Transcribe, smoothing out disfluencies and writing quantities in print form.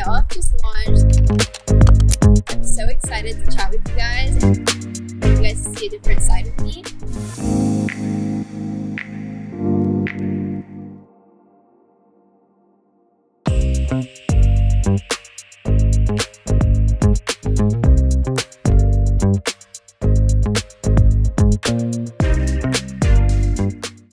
off just launched. I'm so excited to chat with you guys and for you guys to see a different side of me.